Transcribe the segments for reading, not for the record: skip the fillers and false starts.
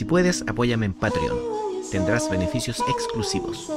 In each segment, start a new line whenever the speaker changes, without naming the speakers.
puedes, apóyame en Patreon. Tendrás beneficios exclusivos.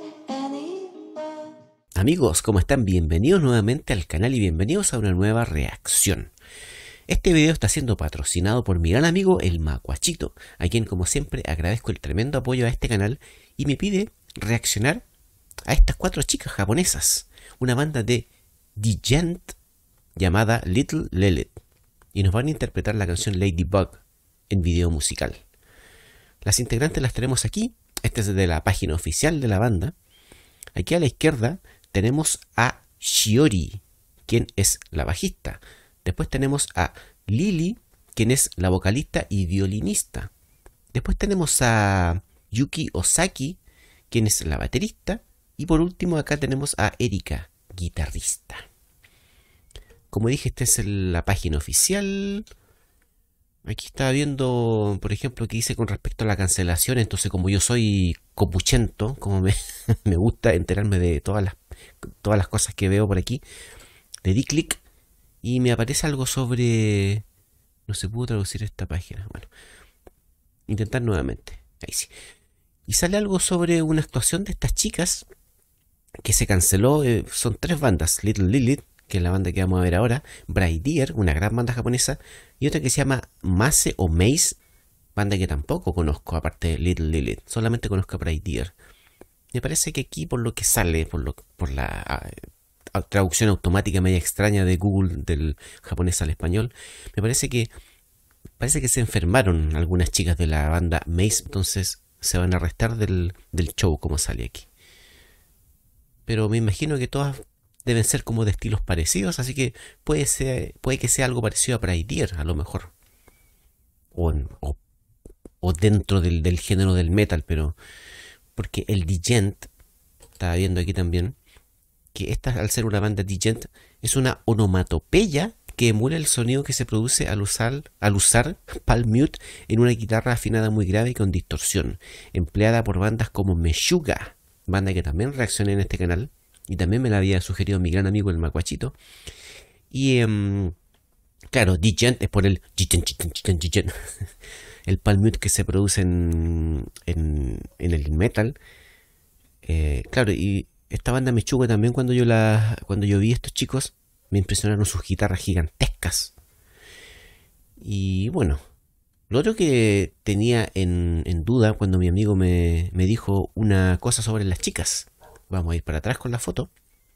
Amigos, ¿cómo están? Bienvenidos nuevamente al canal y bienvenidos a una nueva reacción. Este video está siendo patrocinado por mi gran amigo el Macuachito, a quien como siempre agradezco el tremendo apoyo a este canal y me pide reaccionar a estas 4 chicas japonesas, una banda de Djent llamada Little Lilith, y nos van a interpretar la canción Ladybug en video musical. Las integrantes las tenemos aquí. Esta es de la página oficial de la banda. Aquí a la izquierda tenemos a Shiori, quien es la bajista. Después tenemos a Lily, quien es la vocalista y violinista. Después tenemos a Yuki Ozaki, quien es la baterista. Y por último acá tenemos a Erika, guitarrista. Como dije, esta es la página oficial. Aquí estaba viendo, por ejemplo, que dice con respecto a la cancelación. Entonces, como yo soy copuchento, como me gusta enterarme de todas las cosas que veo por aquí, le di clic y me aparece algo sobre... No se pudo traducir esta página. Bueno, intentar nuevamente. Ahí sí. Y sale algo sobre una actuación de estas chicas que se canceló. Son 3 bandas: Little Lilith, que es la banda que vamos a ver ahora; Bright Deer, una gran banda japonesa, y otra que se llama Mase o Maze, banda que tampoco conozco, aparte de Little Lilith. Solamente conozco a Bright Deer. Me parece que aquí, por lo que sale, por la traducción automática media extraña de Google del japonés al español, me parece que se enfermaron algunas chicas de la banda Maze, entonces se van a restar del show como sale aquí. Pero me imagino que todas deben ser como de estilos parecidos, así que puede que sea algo parecido a Bright Deer, a lo mejor. O dentro del género del metal, pero... Porque el Djent, estaba viendo aquí también, que esta, al ser una banda Djent, es una onomatopeya que emula el sonido que se produce al usar palm mute en una guitarra afinada muy grave y con distorsión, empleada por bandas como Meshuggah, banda que también reaccioné en este canal, y también me la había sugerido mi gran amigo el Macuachito. Y claro, Djent es por el Djent, el palm mute que se produce en el metal. Claro, y esta banda Meshuggah también, cuando yo vi a estos chicos, me impresionaron sus guitarras gigantescas. Y bueno, lo otro que tenía en duda cuando mi amigo me dijo una cosa sobre las chicas. Vamos a ir para atrás con la foto.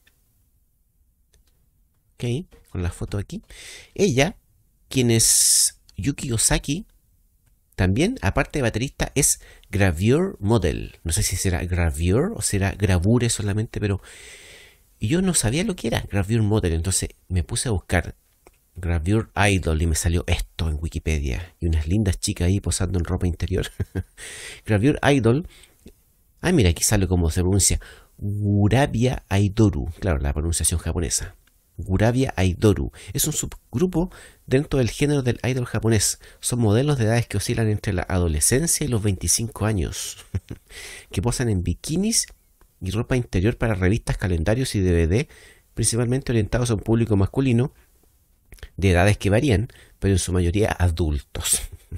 Ok, con la foto aquí. Ella, quien es Yuki Ozaki, también, aparte de baterista, es gravure model. No sé si será gravure o será gravure solamente, pero yo no sabía lo que era gravure model. Entonces me puse a buscar gravure idol y me salió esto en Wikipedia. Y unas lindas chicas ahí posando en ropa interior. Gravure idol. Ah, mira, aquí sale como se pronuncia. Gurabia Aidoru. Claro, la pronunciación japonesa. Gurabia Aidoru. Es un subgrupo dentro del género del idol japonés. Son modelos de edades que oscilan entre la adolescencia y los 25 años. Que posan en bikinis y ropa interior para revistas, calendarios y DVD, principalmente orientados a un público masculino, de edades que varían, pero en su mayoría adultos.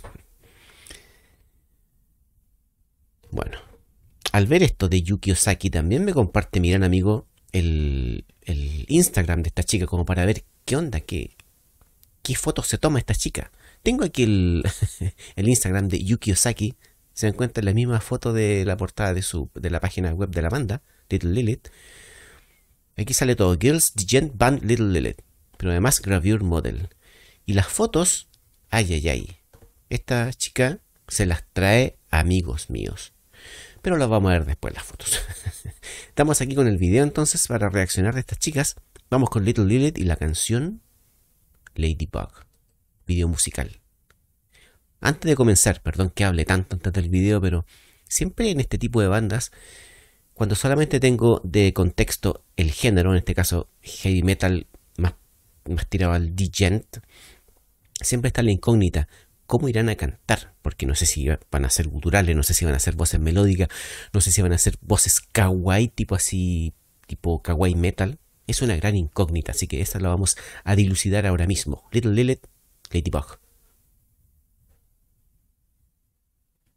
Bueno, al ver esto de Yuki Ozaki, también me comparte mi gran amigo el Instagram de esta chica, como para ver qué onda, qué fotos se toma esta chica. Tengo aquí el Instagram de Yuki Ozaki. Se encuentra la misma foto de la portada de la página web de la banda, Little Lilith. Aquí sale todo: Girls Djent Band Little Lilith, pero además gravure model. Y las fotos, ay. Esta chica se las trae amigos míos, pero las vamos a ver después las fotos. Estamos aquí con el video entonces para reaccionar de estas chicas. Vamos con Little Lilith y la canción Ladybug, video musical. Antes de comenzar, perdón que hable tanto antes del video, pero siempre en este tipo de bandas, cuando solamente tengo de contexto el género, en este caso heavy metal más tirado al Djent, siempre está la incógnita: ¿cómo irán a cantar? Porque no sé si van a ser guturales, no sé si van a ser voces melódicas, no sé si van a ser voces kawaii, tipo kawaii metal. Es una gran incógnita, así que esta la vamos a dilucidar ahora mismo. Little Lilith, Ladybug.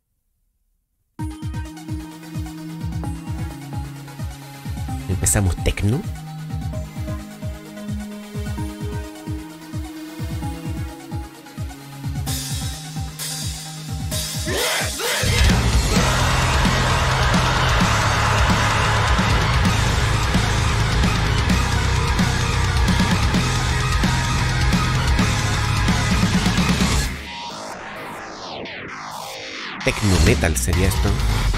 empezamos techno. Techno metal sería esto.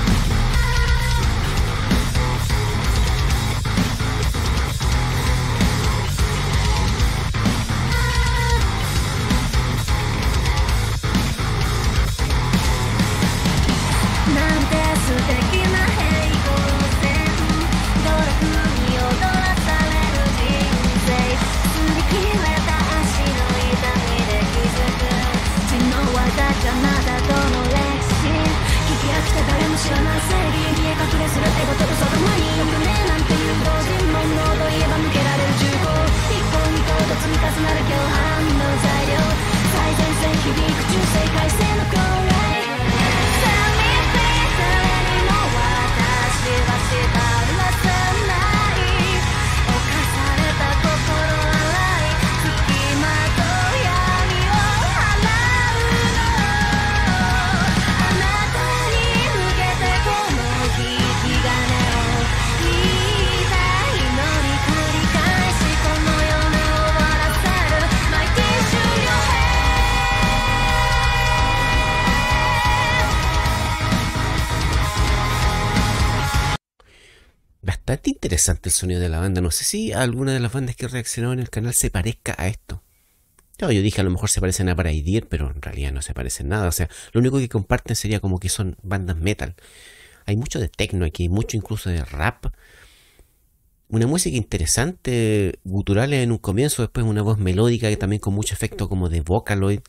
Bastante interesante el sonido de la banda. No sé si alguna de las bandas que reaccionó en el canal se parezca a esto. Claro, yo dije a lo mejor se parecen a Paraideer, pero en realidad no se parecen nada. O sea, lo único que comparten sería como que son bandas metal. Hay mucho de techno aquí, mucho incluso de rap. Una música interesante, guturales en un comienzo, después una voz melódica que también con mucho efecto como de Vocaloid.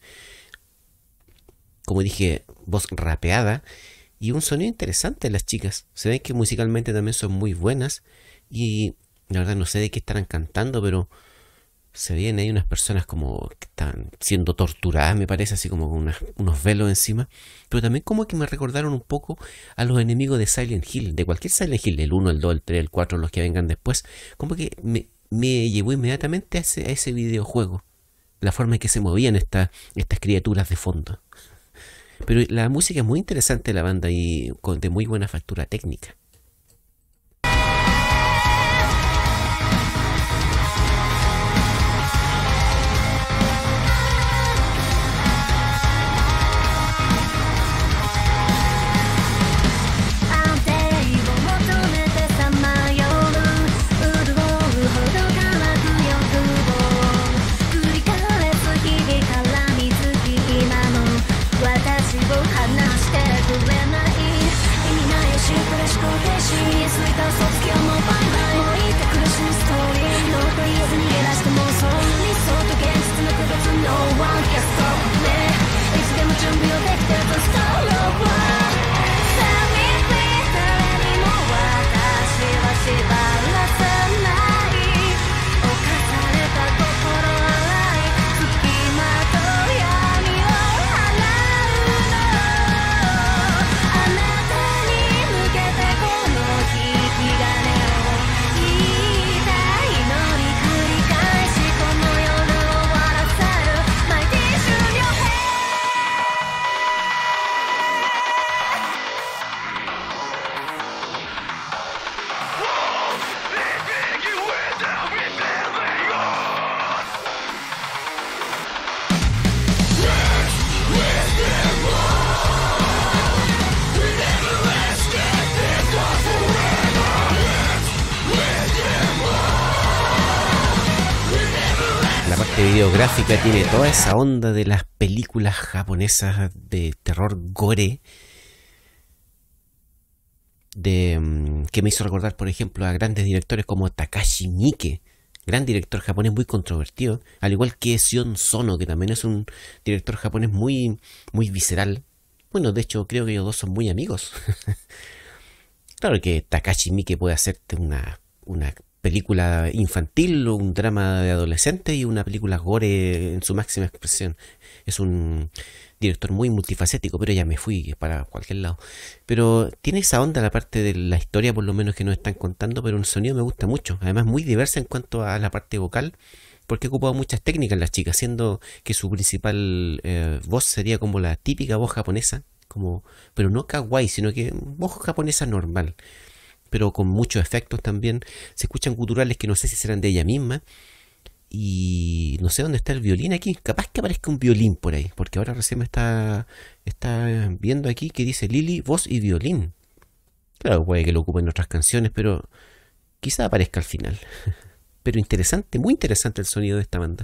Como dije, voz rapeada. Y un sonido interesante en las chicas. Se ven que musicalmente también son muy buenas. Y la verdad no sé de qué estarán cantando, pero se ven ahí unas personas como que están siendo torturadas, me parece, así como con unos velos encima. Pero también como que me recordaron un poco a los enemigos de Silent Hill, de cualquier Silent Hill, el 1, el 2, el 3, el 4, los que vengan después. Como que me llevó inmediatamente a ese videojuego. La forma en que se movían estas criaturas de fondo. Pero la música es muy interesante de la banda y de muy buena factura técnica. Videográfica tiene toda esa onda de las películas japonesas de terror gore que me hizo recordar, por ejemplo, a grandes directores como Takashi Miike, gran director japonés muy controvertido, al igual que Sion Sono, que también es un director japonés muy visceral. Bueno, de hecho creo que ellos dos son muy amigos. Claro que Takashi Miike puede hacerte una película infantil, un drama de adolescente y una película gore en su máxima expresión. Es un director muy multifacético, pero ya me fui para cualquier lado. Pero tiene esa onda la parte de la historia, por lo menos que nos están contando, pero el sonido me gusta mucho. Además, muy diversa en cuanto a la parte vocal, porque he ocupado muchas técnicas las chicas, siendo que su principal voz sería como la típica voz japonesa, como, pero no kawaii, sino que voz japonesa normal, pero con muchos efectos también. Se escuchan guturales que no sé si serán de ella misma. Y no sé dónde está el violín aquí. Capaz que aparezca un violín por ahí, porque ahora recién está viendo aquí que dice Lily, voz y violín. Claro, puede que lo ocupen en otras canciones, pero quizá aparezca al final. Pero interesante, muy interesante el sonido de esta banda.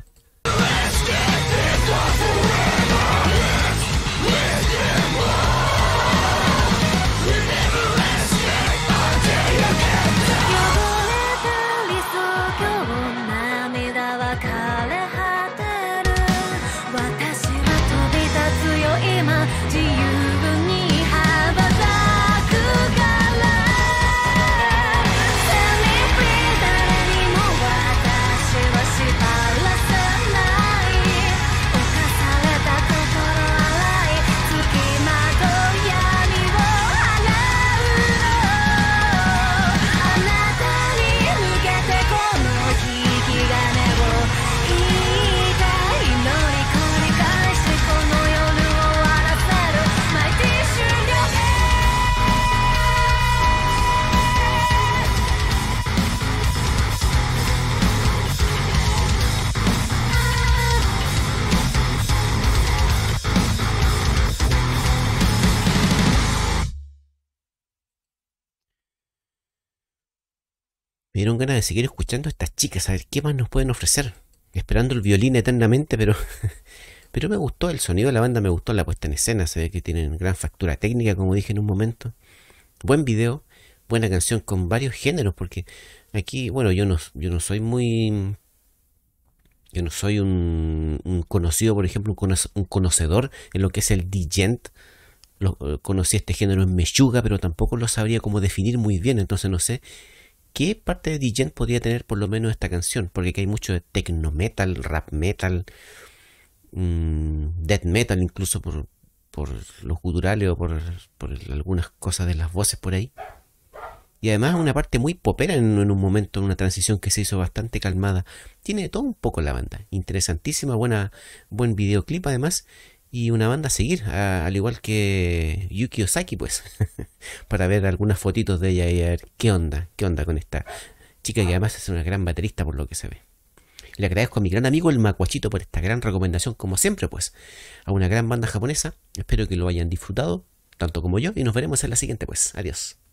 Me dieron ganas de seguir escuchando a estas chicas, a ver qué más nos pueden ofrecer. Esperando el violín eternamente, pero pero me gustó el sonido de la banda, me gustó la puesta en escena, se ve que tienen gran factura técnica, como dije en un momento. Buen video, buena canción con varios géneros, porque aquí, bueno, yo no soy muy... Yo no soy un conocido, por ejemplo, un conocedor en lo que es el djent. Conocí este género en Meshuggah, pero tampoco lo sabría cómo definir muy bien, entonces no sé qué parte de djent podría tener por lo menos esta canción, porque aquí hay mucho de techno metal, rap metal, death metal incluso por los guturales o por algunas cosas de las voces por ahí. Y además una parte muy popera en un momento, en una transición que se hizo bastante calmada. Tiene de todo un poco la banda. Interesantísima, buen videoclip además. Y una banda a seguir, al igual que Yuki Ozaki, pues. Para ver algunas fotitos de ella y a ver qué onda con esta chica que además es una gran baterista por lo que se ve. Le agradezco a mi gran amigo el Macuachito por esta gran recomendación, como siempre, pues. A una gran banda japonesa. Espero que lo hayan disfrutado, tanto como yo. Y nos veremos en la siguiente, pues. Adiós.